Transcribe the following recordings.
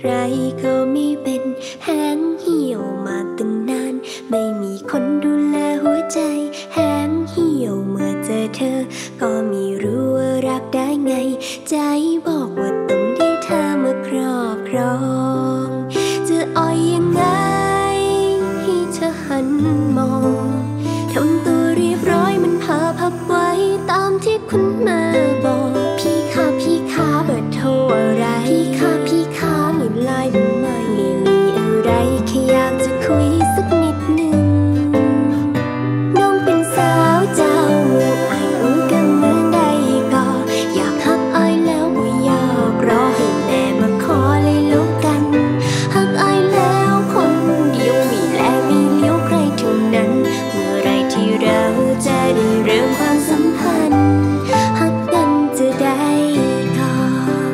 รก็ไม่เป็นแห้งเหี่ยวมาตั้งนานไม่มีคนดูแลหัวใจแห้งเหี่ยวเมื่อเจอเธอก็ไม่รู้ว่ารักได้ไงใจบอกว่าต้องได้เธอมาครอบครองจะอ่อยยังไงให้เธอหันมองทำตัวเรียบร้อยมันพาพับไว้ตามที่คุณแม่บอกพี่คะเบอร์โทรอะไรพี่คะมีไลน์บ้างไหมไม่มีอะไรแค่อยากจะคุยสักนิดหนึ่งน้องเป็นสาวเจ้าเมืองอายรู้กันเมืองใดก็อยากหักอายแล้วไม่อยากรอให้แม่มาขอเลยแล้วกันหักอายแล้วคนเดียวมีแลมีเลี้ยวใครทั้งนั้นเมื่อไรที่เราจะได้เริ่มความสัมพันธ์หักกันจะได้ก่อน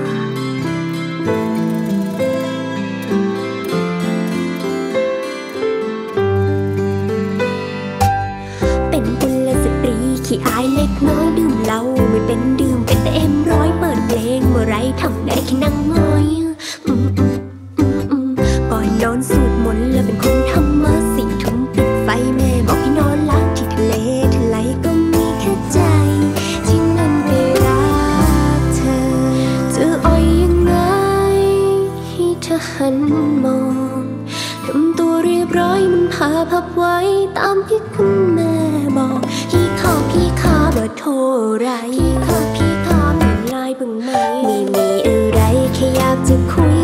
เป็นกุลสตรีขี้อายเล็กน้อยดื่มเหล้าไม่เป็นดื่มเป็นแต่เอ็มร้อยเปิดเพลงเมื่อไรทำได้แค่นั่งง้อยก่อนนอนสวดมนต์แล้วเป็นคนธรรมะสี่ทุ่มปิดไฟแม่บอกให้นอนล้างที่ทะเลก็มีแค่ใจที่นั่นไปรักเธอจะอ่อยยังไงให้เธอหันมองทำตัวเรียบร้อยมันพาพับไว้ตามที่คุณแม่บอกพี่คะเบอร์โทรอะไรพี่คะมีไลน์บ้างไหมไม่มีอะไรแค่อยากจะคุย